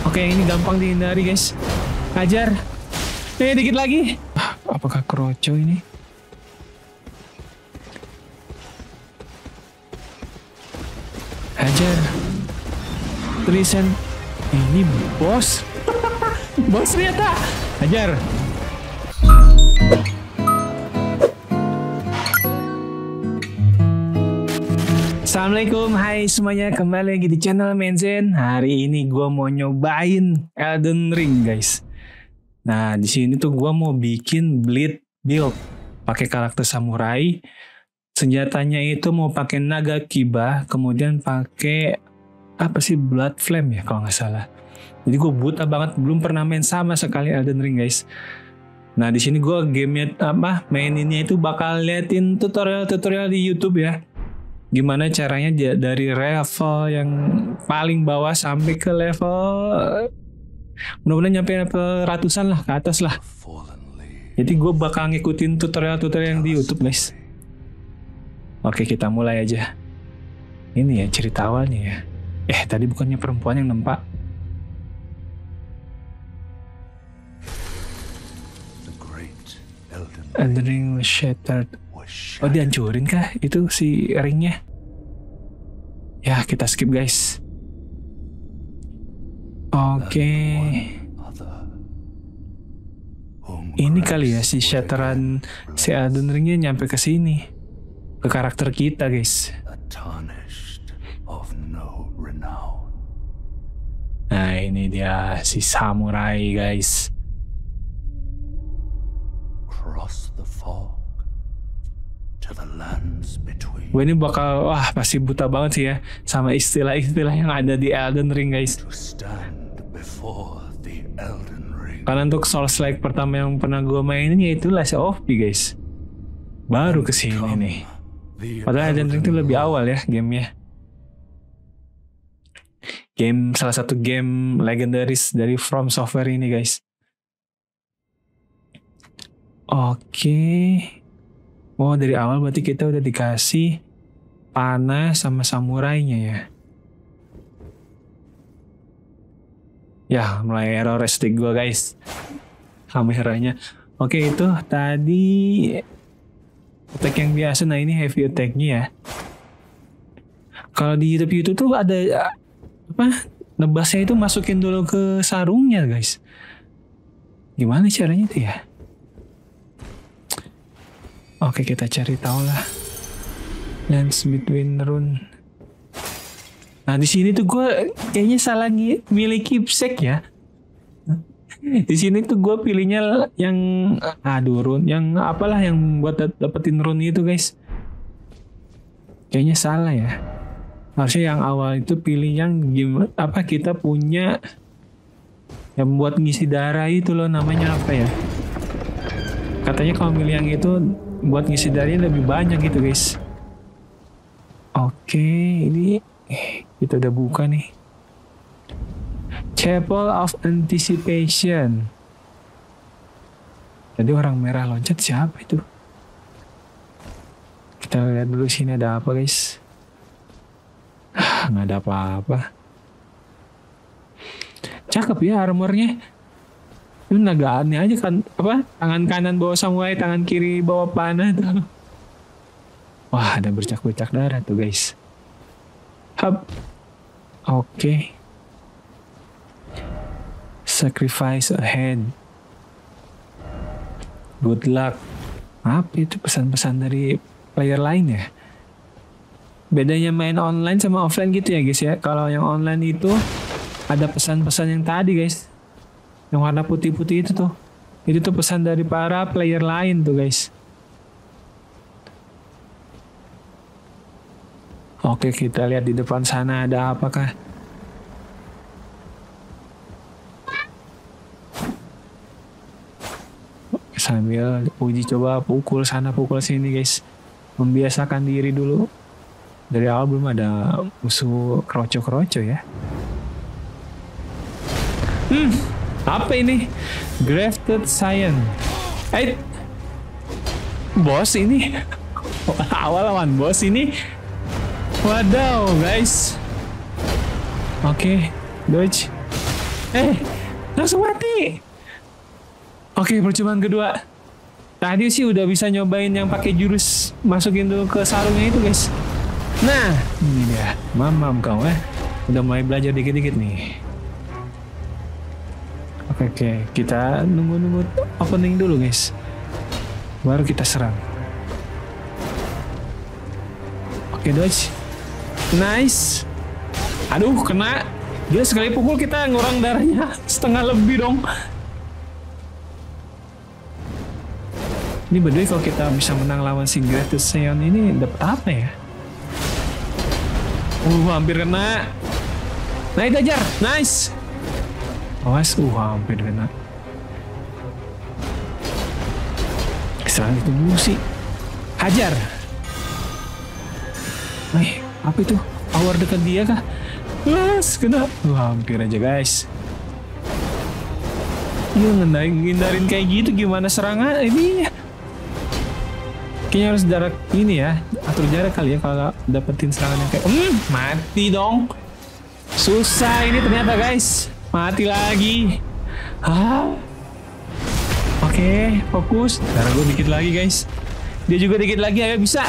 Oke, ini gampang dihindari guys. Hajar. Dikit lagi. Apakah kroco ini? Hajar. Tulisan. Ini bos. Bos ternyata. Hajar. Assalamualaikum, hai semuanya, kembali lagi di channel Menzen. Hari ini gue mau nyobain Elden Ring guys. Nah di sini tuh gue mau bikin bleed build, pakai karakter samurai. Senjatanya itu mau pakai naga kiba, kemudian pakai apa sih, blood flame ya kalau nggak salah. Jadi gue buta banget, belum pernah main sama sekali Elden Ring guys. Nah di sini gue gamenya maininnya itu bakal liatin tutorial di YouTube ya. Gimana caranya dari level yang paling bawah sampai ke level mudah-mudahan nyampe level ratusan lah, ke atas lah. Jadi gue bakal ngikutin tutorial-tutorial yang di YouTube guys. Oke, kita mulai aja. Ini ya cerita awalnya ya. Tadi bukannya perempuan yang nempak. Elden Ring was shattered. Oh, dihancurin kah itu si ringnya? Ya, kita skip guys. Oke. Ini kali ya si shatteran si Elden Ringnya nyampe ke sini. Ke karakter kita guys. Nah ini dia si samurai guys. Gue ini bakal pasti buta banget sih ya sama istilah-istilah yang ada di Elden Ring guys. Karena untuk Souls-like pertama yang pernah gue mainin yaitu Lies of P guys. Baru kesini nih. Padahal Elden Ring itu lebih awal ya gamenya. Salah satu game legendaris dari From Software ini guys. Oke. Oh, dari awal berarti kita udah dikasih panah sama samurainya ya. Ya, mulai error stick gue guys. Kameranya. Oke, itu tadi attack yang biasa. Nah, ini heavy attack-nya ya. Kalau di YouTube tuh ada nebasnya itu masukin dulu ke sarungnya guys. Gimana caranya tuh ya? Oke, kita cari tahu lah. Lance between rune. Nah di sini tuh gue kayaknya salah milih keepsake ya. Di sini tuh gue pilihnya yang rune, yang apalah yang buat dapetin rune itu guys. Kayaknya salah ya. Harusnya yang awal itu pilih yang kita punya yang buat ngisi darah itu loh, namanya apa ya? Katanya kalau milih yang itu buat ngisi darahnya lebih banyak gitu guys. Oke, ini kita udah buka nih. Chapel of Anticipation. Tadi orang merah loncat siapa itu? Kita lihat dulu sini ada apa guys. Nggak ada apa-apa. Cakep ya armornya. Itu naga aneh aja kan, tangan kanan bawa samurai, tangan kiri bawa panah tuh. Wah, ada bercak-bercak darah tuh guys. Oke. Sacrifice ahead. Good luck. Apa itu pesan-pesan dari player lain ya? Bedanya main online sama offline gitu ya guys ya. Kalau yang online itu ada pesan-pesan yang tadi guys. Yang warna putih-putih itu tuh. Itu tuh pesan dari para player lain tuh guys. Oke, kita lihat di depan sana ada apakah. Sambil uji coba pukul sana pukul sini guys. Membiasakan diri dulu. Dari awal belum ada musuh kroco-kroco ya. Apa ini? Grafted Scion. Bos ini. Awal lawan bos ini. Wadaw guys. Oke, dodge. Langsung mati. Oke, percobaan kedua. Tadi sih udah bisa nyobain yang pakai jurus masukin dulu ke sarungnya itu, guys. Nah, ini dia. Mamam kau udah mulai belajar dikit-dikit nih. Oke, kita nunggu opening dulu, guys. Baru kita serang. Oke, dodge. Nice. Aduh, kena. Dia sekali pukul kita ngurang darahnya setengah lebih dong. Ini berdua kalau kita bisa menang lawan si Great Sion ini dapat apa ya? Hampir kena. Naik ajar. Nice. Awas, hampir kena. Kesalahan itu musi. Hajar. Apa itu? Power dekat dia kah? Kena. Hampir aja, guys. Iya, ngindarin kayak gitu gimana serangan ini? Kayaknya harus jarak ini ya, atur jarak kali ya kalau dapetin serangan yang kayak mati dong. Susah ini ternyata, guys. Mati lagi. Oke, fokus. Darah gue dikit lagi, guys. Dia juga dikit lagi, ayo bisa.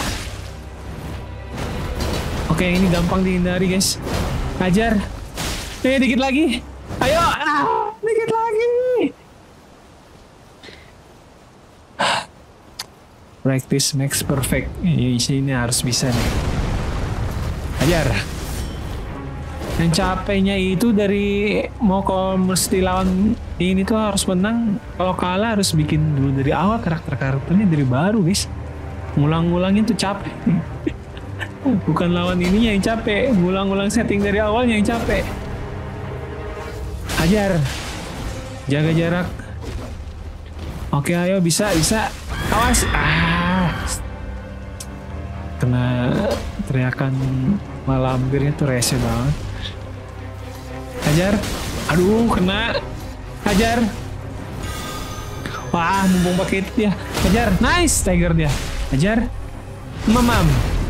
Oke, ini gampang dihindari, guys. Hajar. Dikit lagi. Ayo. Dikit lagi. Practice makes perfect. Ini harus bisa nih. Hajar. Yang capeknya itu dari mau kalau mesti lawan ini tuh harus menang. Kalau kalah harus bikin dulu dari awal karakternya dari baru, guys. Ngulang-ngulangin tuh capek. Bukan lawan ininya yang capek, ngulang-ngulang setting dari awalnya yang capek. Hajar. Jaga jarak. Oke, ayo bisa. Awas. Kena teriakan malampirnya tuh rese banget. Hajar. Aduh, kena. Hajar. Wah, mumpung pakai itu dia. Hajar. Nice, Tiger dia. Hajar. Mamam.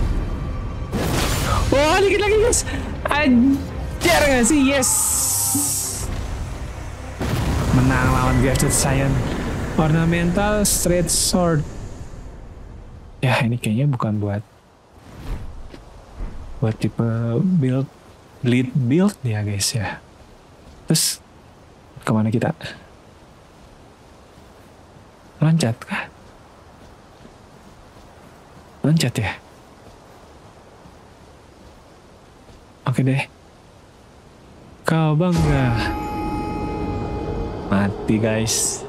Wah, dikit lagi, guys. Hajar gak sih? Yes. Menang lawan Great Sion. Ornamental Straight Sword. Ya, ini kayaknya bukan buat tipe bleed build ya, guys ya. Terus kemana kita? Loncat kah? Loncat ya? Oke deh. Kau bangga. Mati, guys.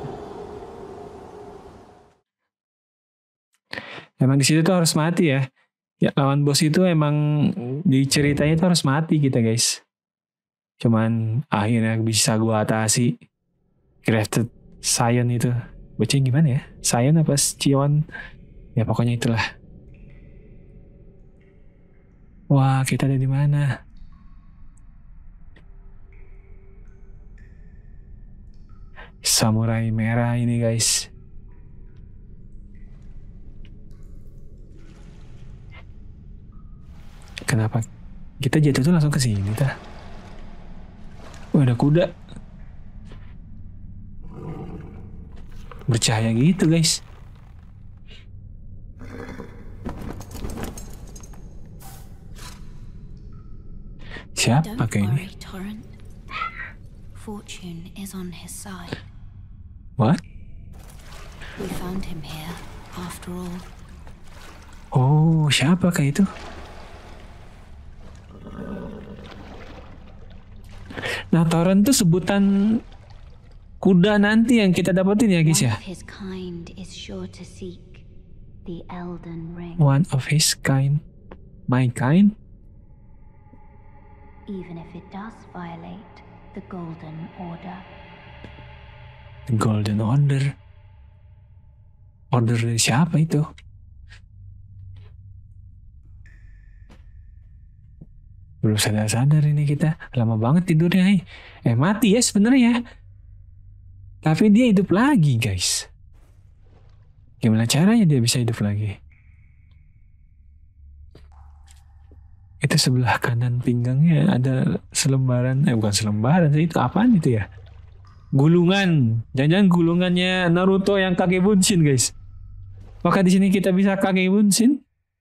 Emang di situ tuh harus mati ya. Ya, lawan bos itu emang di ceritanya tuh harus mati kita, guys. Cuman akhirnya bisa gua atasi. Crafted Sion itu. Bacanya gimana ya? Sion apa Sion? Ya pokoknya itulah. Wah, kita ada di mana? Samurai merah ini, guys. Kenapa kita jatuh tuh langsung ke sini, ta? Ada kuda. Bercahaya gitu, guys. Siapa kayak ini? Fortune is on his side. What? We found him here after all. Oh, siapa kayak itu? Nah, Torrent tuh sebutan kuda nanti yang kita dapetin ya, guys ya. One of his kind is sure to seek the Elden Ring. One of his kind. My kind? Even if it does violate the Golden Order. The Golden Order? Order dari siapa itu? Belum sadar-sadar ini kita. Lama banget tidurnya. Mati ya sebenarnya. Tapi dia hidup lagi, guys. Gimana caranya dia bisa hidup lagi? Itu sebelah kanan pinggangnya ada selembaran. Bukan selembaran sih. Itu apaan itu ya? Gulungan. Jangan-jangan gulungannya Naruto yang Kage Bunshin, guys. Apakah di sini kita bisa Kage Bunshin?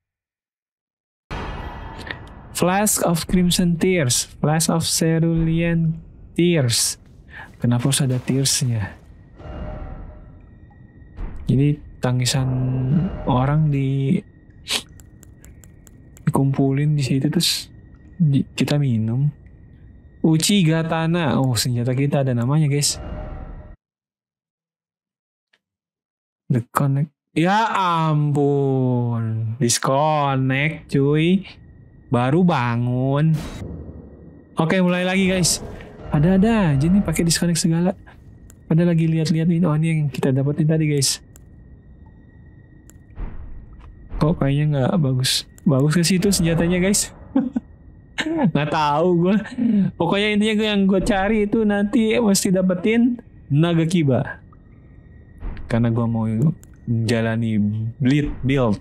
Flask of Crimson Tears. Flask of Cerulean Tears. Kenapa harus ada tears-nya? Jadi tangisan orang dikumpulin di situ terus kita minum. Uchiga Tana. Oh, senjata kita ada namanya, guys. The Connect. Ya ampun. Disconnect, cuy. Baru bangun. Oke, mulai lagi, guys. Ada-ada aja nih pakai disconnect segala. Pada lagi lihat-lihat ini. Oh, ini yang kita dapetin tadi, guys. Kok kayaknya nggak bagus. Bagus ke situ senjatanya, guys. Nggak tahu gue. Pokoknya intinya yang gue cari itu nanti mesti dapetin Naga Kiba. Karena gue mau jalani Bleed build.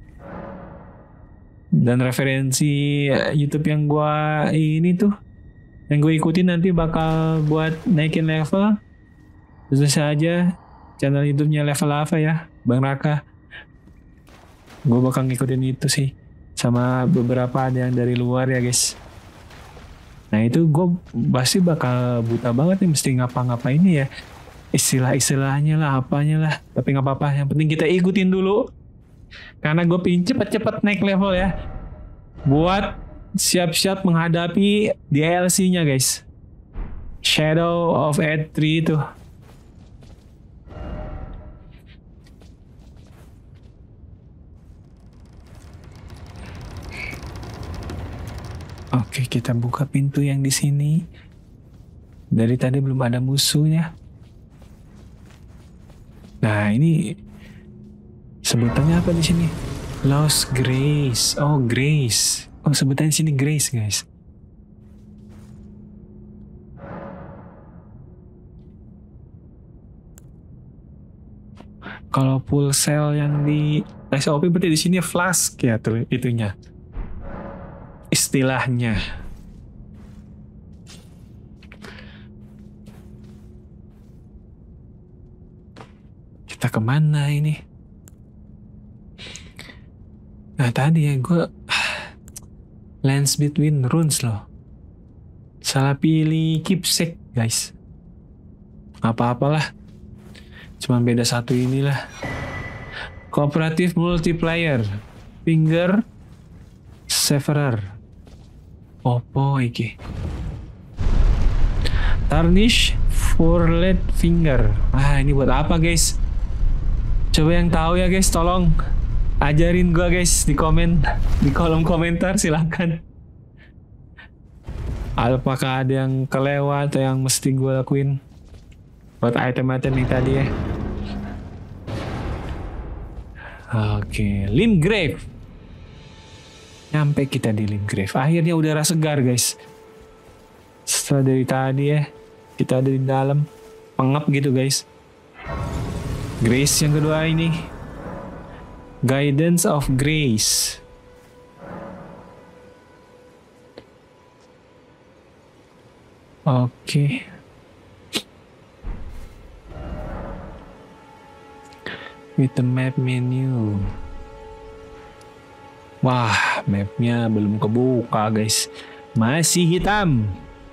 Dan referensi YouTube yang gue ini tuh, yang gue ikutin nanti bakal buat naikin level. Tentu saja channel YouTube-nya Level apa ya, Bang Raka. Gue bakal ngikutin itu sih. Sama beberapa ada yang dari luar ya, guys. Nah itu gue pasti bakal buta banget nih, mesti ngapa-ngapain ya. Istilah-istilahnya lah, apanya lah. Tapi gak apa-apa, yang penting kita ikutin dulu. Karena gue pengen cepet-cepet naik level ya. Buat siap-siap menghadapi DLC-nya, guys. Shadow of Ed 3 itu. Oke, kita buka pintu yang di sini. Dari tadi belum ada musuhnya. Nah, ini sebutannya apa di sini? Lost Grace. Oh, Grace. Oh, sebutannya di sini Grace, guys. Kalau full cell yang di SOP berarti di sini flask ya tuh itunya. Istilahnya. Kita kemana ini? Nah tadi ya gue Lands Between Runes loh. Salah pilih keepsake, guys. Apa-apalah. Cuman beda satu inilah. Cooperative multiplayer. Finger Severer. Opo iki. Tarnish Forelet Finger. Ah, ini buat apa, guys? Coba yang tahu ya, guys, tolong ajarin gua, guys, di komen, di kolom komentar silahkan. Apakah ada yang kelewat atau yang mesti gua lakuin buat item-item yang tadi ya? Oke, Limgrave. Nyampe kita di Limgrave. Akhirnya udara segar, guys. Setelah dari tadi ya, kita ada di dalam. Pengap gitu, guys. Grace yang kedua ini. Guidance of Grace. Oke. With the map menu. Wah, mapnya belum kebuka, guys. Masih hitam.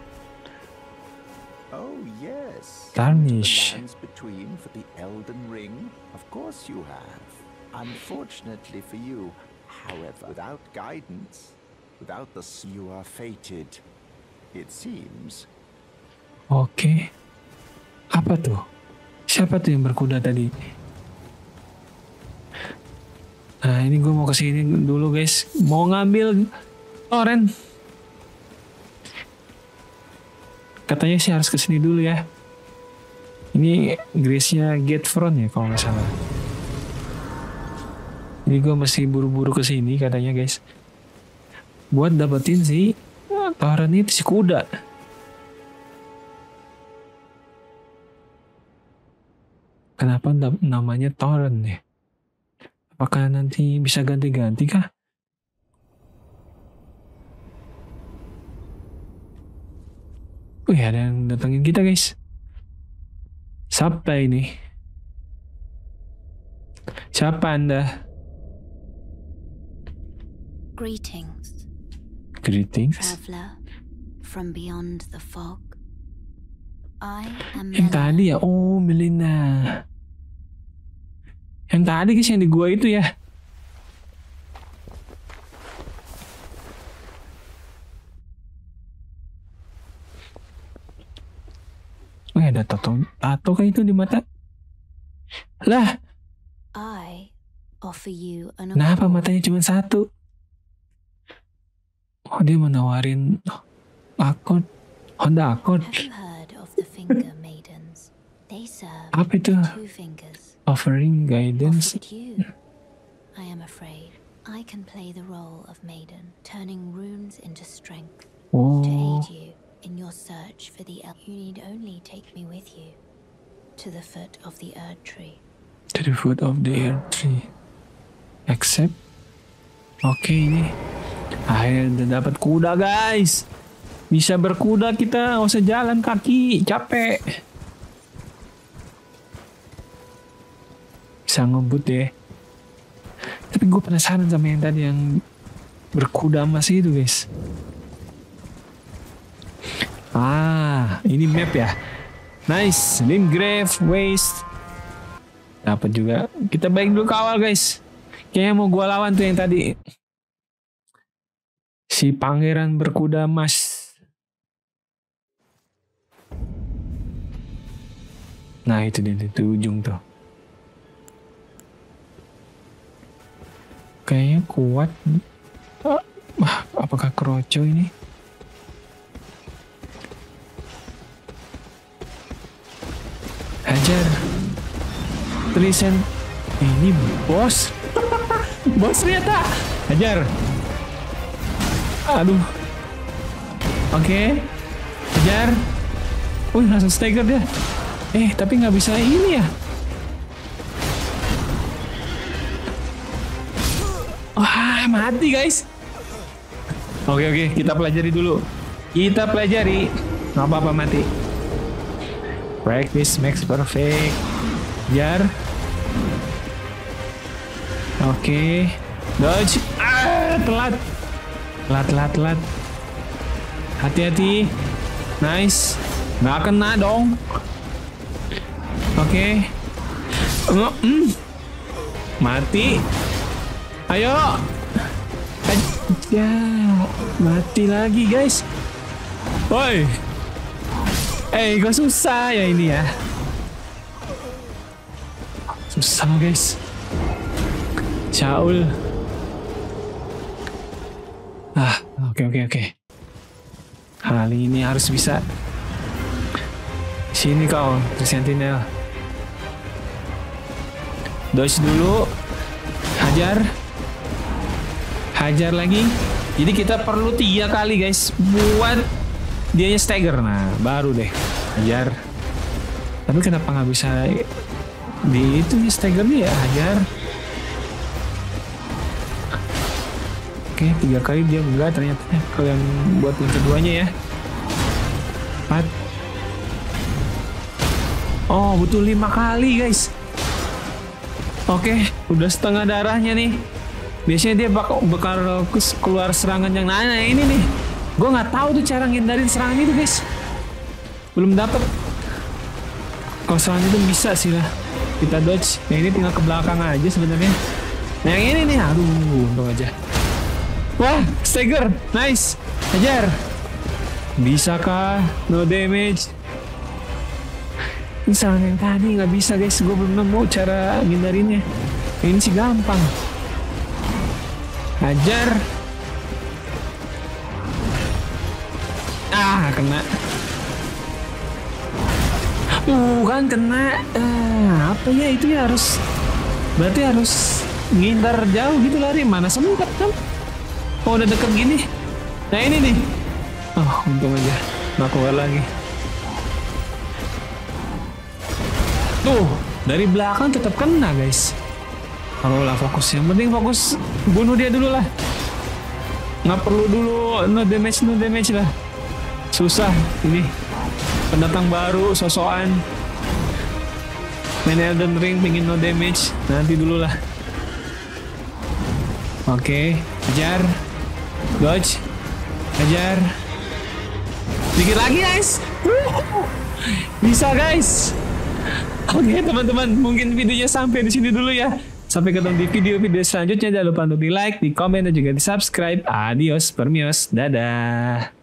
Oh yes. Tarnish. The lands between for the Elden Ring? Of course you have. Unfortunately for you, however, without guidance, without the you are fated. It seems. Oke. Apa tuh? Siapa tuh yang berkuda tadi? Nah ini gue mau kesini dulu, guys. Mau ngambil torrent. Katanya sih harus kesini dulu ya. Ini Grace-nya Gatefront ya kalau nggak salah. Jadi gue mesti buru-buru kesini katanya, guys. Buat dapetin si torrent itu, si kuda. Kenapa namanya torrent ya? Apakah nanti bisa ganti-ganti kah? Wih, ada yang datangin kita, guys. Siapa ini? Siapa Anda? Greetings, Greetings. traveler from beyond the fog. I am Yang tadi ya? Oh, Melina. Yang tadi guys, yang di gua itu ya. Oh, ada tato kayak itu di mata. Lah, I offer you an kenapa accord. matanya cuma satu? Oh, dia menawarin akord. Honda Accord. Have you heard of the Finger Maidens? They serve Apa itu? 2 fingers. Offering guidance. Offered you. I am afraid I can play the role of maiden, turning runes into strength to Oh, aid you in your search for the You need only take me with you to the foot of the Erd Tree. to the foot of the air tree. Accept. Oke, ini. Akhirnya udah dapat kuda guys. Bisa berkuda kita, nggak usah jalan kaki, capek. Bisa ngebut ya. Tapi gue penasaran sama yang tadi yang berkuda emas itu guys. Ah, ini map ya. Nice, Limgrave Waste. Dapat juga. Kita balik dulu ke awal guys. Kayaknya mau gua lawan tuh yang tadi. Si pangeran berkuda emas. Nah itu dia, itu ujung tuh. Kayaknya kuat. Apakah Kroco ini? Hajar. Tulisan. Ini bos. Bos ternyata. Hajar. Aduh. Oke. Hajar. Wih, langsung stagger dia. Tapi nggak bisa ini ya. Wah, mati guys. Oke, kita pelajari dulu. Kita pelajari. Nggak apa-apa mati. Practice makes perfect. Jar. Oke. Dodge. Telat. Telat. Hati-hati. Nice. Nggak kena dong. Oke. Mati. Ayo. Ya, mati lagi guys. Woi. Kok susah ya ini ya. Susah guys. Shaul. Oke. Kali ini harus bisa. Sini kau, Sentinel. Dodge dulu. Hajar lagi. Jadi kita perlu 3 kali guys buat dianya stagger. Nah, baru deh hajar. Tapi kenapa nggak bisa di itu ya stagger nih ya, hajar. Oke, 3 kali dia enggak ternyata. Kalau yang buat yang keduanya ya. 4. Oh, butuh 5 kali guys. Oke, udah setengah darahnya nih. Biasanya dia bakal keluar serangan yang ini nih. Gue nggak tahu tuh cara ngindarin serangan itu guys. Belum dapet. Kalau serangan itu bisa sih lah. Kita dodge. Yang ini tinggal ke belakang aja sebenarnya. Nah yang ini nih, aduh, untung aja. Wah, stagger, nice. Hajar. Bisakah? No damage. Ini serangan yang tadi nggak bisa guys. Gue belum nemu cara ngindarinnya. Ini sih gampang. Hajar. Kena. Kan kena. Apa ya itu ya, berarti harus ngindar jauh gitu lari. Mana sempat kan? Oh udah deket gini. Nah ini nih. Oh untung aja. Nggak keluar lagi. Tuh dari belakang tetap kena guys. Kalau lah fokus, yang penting fokus bunuh dia dulu lah. Nggak perlu dulu no damage lah. Susah ini pendatang baru sosokan. main Elden Ring pingin no damage, nanti dulu lah. Oke, kejar, dodge, kejar, dikit lagi guys. Bisa guys. Oke teman-teman, mungkin videonya sampai di sini dulu ya. Sampai ketemu di video-video selanjutnya. Jangan lupa untuk di like, di komen, dan juga di subscribe. Adios, permios, dadah.